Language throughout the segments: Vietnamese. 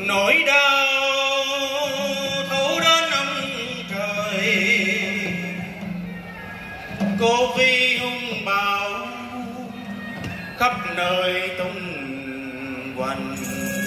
nỗi đau thấu đến ông trời. Covid hung bạo khắp nơi tung hoành.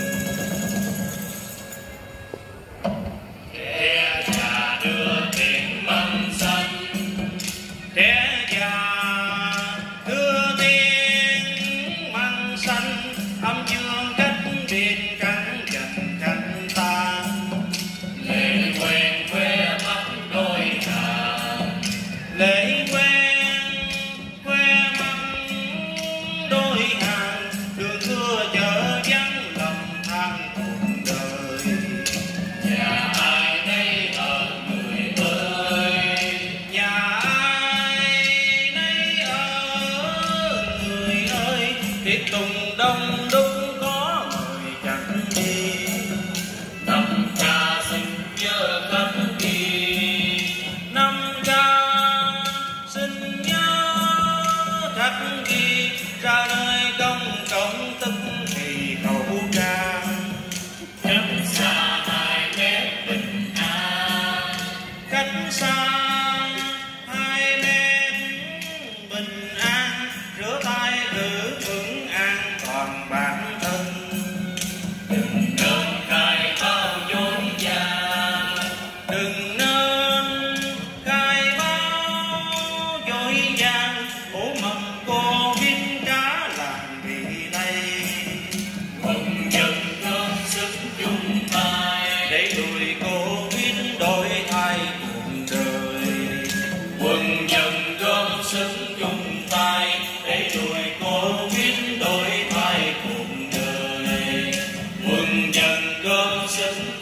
Trẻ già đưa tiền măng xanh, Trẻ già đưa tiếng măng xanh, âm dương cách biệt cắn dành cánh ta. lệ quen khoe mắt đôi hàng, Lễ quen khoe mắt đôi hàng, đường xưa chợ vắng lòng than cuộc đời. nhà ai nấy ở người ơi, Nhà ai nấy ở người ơi, tiệc tùng đông đúc có người chẳng đi. năm cha xin nhớ khắc ghi, Năm ca xin nhớ khắc ghi, ra đời công cộng tức thì khẩu trang. cách xa 2 mét bình an, Cách xa 2 mét bình an, rửa tay giữ vững an toàn bản thân. đừng nên khai báo dối gian, Đừng nên khai báo dối gian, ổ mầm Covid đã làm vì đây. quân dân góp sức chung tay, Để đuổi Covid đổi thay cuộc đời. quân dân góp sức chung tay, để đuổi Covid đổi thay cuộc đời. Quân dân góp sức